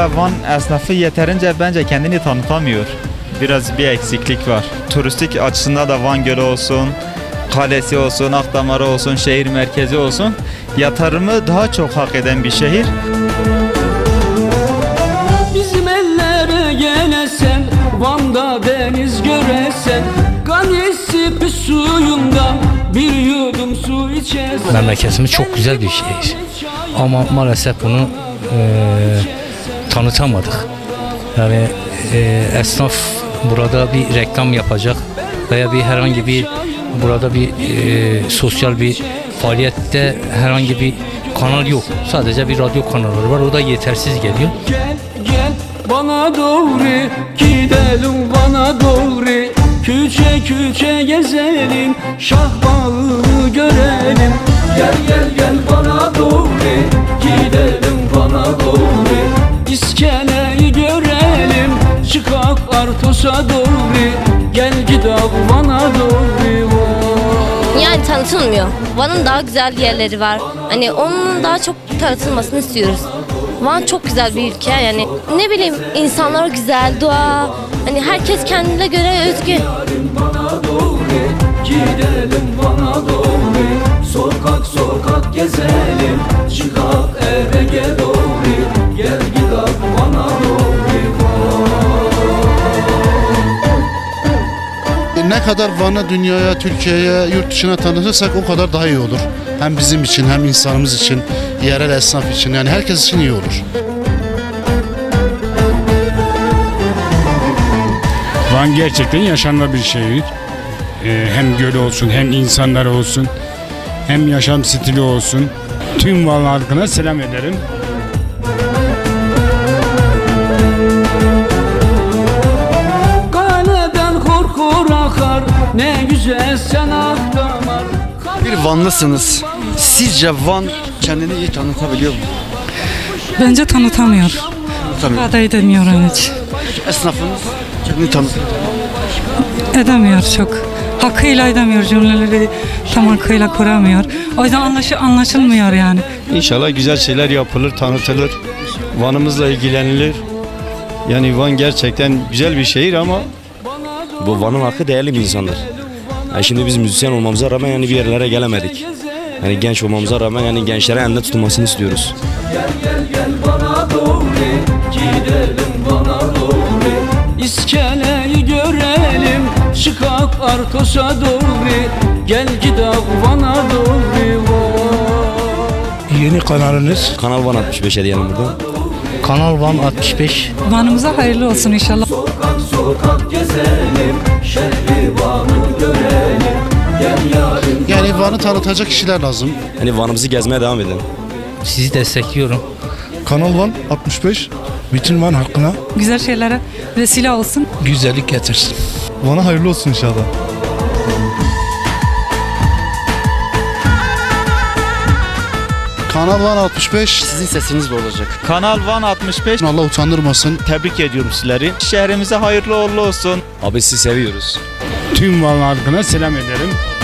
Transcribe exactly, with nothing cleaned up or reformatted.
da Van esnafı yeterince bence kendini tanıtamıyor. Biraz bir eksiklik var. Turistik açısından da Van Gölü olsun, kalesi olsun, Akdamarı olsun, şehir merkezi olsun, yatırımı daha çok hak eden bir şehir. Bizim ellere gelesen, Van'da deniz göresen, Ganesi suyundan bir yudum su içersen. Memleketimiz çok güzel bir şehir ama maalesef bunu e, tanıtamadık. Yani e, esnaf burada bir reklam yapacak veya bir herhangi bir burada bir e, sosyal bir faaliyette herhangi bir kanal yok. Sadece bir radyo kanalı var. O da yetersiz geliyor. Gel gel bana doğru gidelim, bana doğru küçe küçe gezelim, şah bağını görelim. Gel gel gel bana doğru gidelim, bana doğru İskeleyi görelim, çıkak Artos'a doğru, gel gidelim bana doğru. Yani tanıtılmıyor. Van'ın daha güzel yerleri var. Hani onun daha çok tanıtılmasını istiyoruz. Van çok güzel bir ülke. Yani ne bileyim, insanlar güzel, doğa. Hani herkes kendine göre özgü. Bana doğru gidelim, bana doğru sokak sokak gezelim, çıkak eve doğru, gel gidelim bana doğru. Ne kadar Van'ı dünyaya, Türkiye'ye, yurt dışına tanıtırsak o kadar daha iyi olur. Hem bizim için, hem insanımız için, yerel esnaf için, yani herkes için iyi olur. Van gerçekten yaşanma bir şehir. Ee, hem göl olsun, hem insanlar olsun, hem yaşam stili olsun. Tüm Van halkına selam ederim. Ne güzel sen Akdamar. Bir Vanlısınız. Sizce Van kendini iyi tanıtabiliyor mu? Bence tanıtamıyor. Tanıtamıyor. Aday edemiyor hiç. Esnafınız kendini tanıtıyor. Edemiyor çok. Hakkıyla edemiyor, cümleleri tam hakkıyla kuramıyor. O yüzden anlaşı, anlaşılmıyor yani. İnşallah güzel şeyler yapılır, tanıtılır. Van'ımızla ilgilenilir. Yani Van gerçekten güzel bir şehir ama bu Van'ın hakkı değerli bir insandır. Yani şimdi biz müzisyen olmamıza rağmen yani bir yerlere gelemedik. Yani genç olmamıza rağmen yani gençlere elinde tutulmasını istiyoruz. Gel gel gel bana doğru gidelim, bana doğru İskeleyi görelim, çıkak Artos'a doğru, gel gidelim bana doğru. Yeni kanalınız? Kanal Van altmış beşe diyelim burada. Kanal Van altmış beş. Van'ımıza hayırlı olsun inşallah. Sokak sokak gezelim, şehri Van'ı görelim, gel yarın. Yani Van'ı tanıtacak kişiler lazım. Hani Van'ımızı gezmeye devam edelim. Sizi destekliyorum. Kanal Van altmış beş. Bütün Van halkına Güzel şeylere vesile olsun. Güzellik getirsin. Van'a hayırlı olsun inşallah. Kanal Van altmış beş. Sizin sesiniz de olacak. Kanal Van altmış beş. Allah utandırmasın. Tebrik ediyorum sizleri. Şehrimize hayırlı uğurlu olsun. Abi sizi seviyoruz. Tüm Van halkına selam ederim.